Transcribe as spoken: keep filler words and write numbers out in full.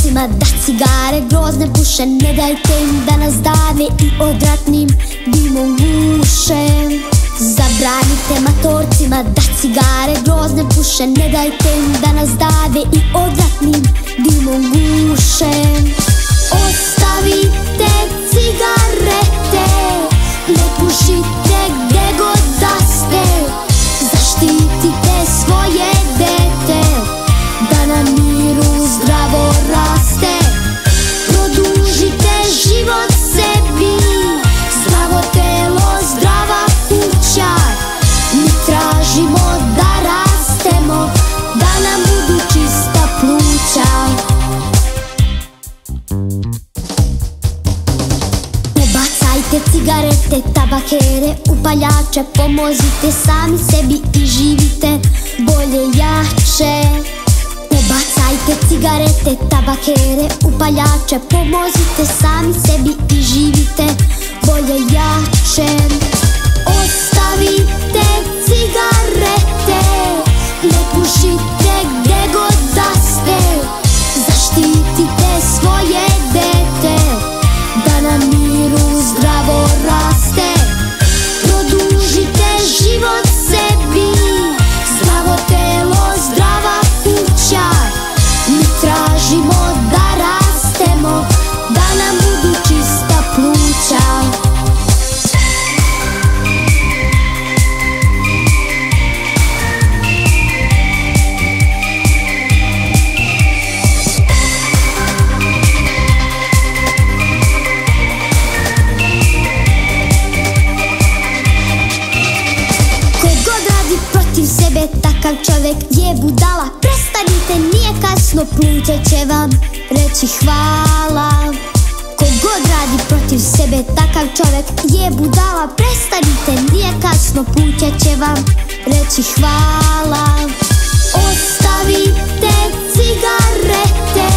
matorcima da cigare grozne puše. Ne dajte im da nas dave i odvratnim dimom guše. Zabranite matorcima da cigare grozne puše. Ne dajte im da nas dave i odvratnim dimom guše. Ostavite cigarete, ne pušite gde god da ste. Zaštitite svoje dete da na miru zdravo raste. Produžite život sebi, zdravo telo, zdrava kuća. Mi tražimo da rastemo, da nam budu čista pluća. Bacajte cigarete, tabakere, upaljače, pomozite sami sebi i živite bolje, jače. Bacajte cigarete, tabakere, upaljače, pomozite sami sebi i živite bolje, jače. Ostavite cigarete, ne pušite gde god da ste. Zaštitite svoje dete da na miru zdravo raste. Produžite život sebi, zdravo telo, zdrava kuća. Mi tražimo da rastemo, da nam budu čista pluća. Takav čovjek je budala, prestanite, nije kasno, pluća će vam reći hvala. Ko god radi protiv sebe, takav čovjek je budala, prestanite, nije kasno, pluća će vam reći hvala. Ostavite cigarete,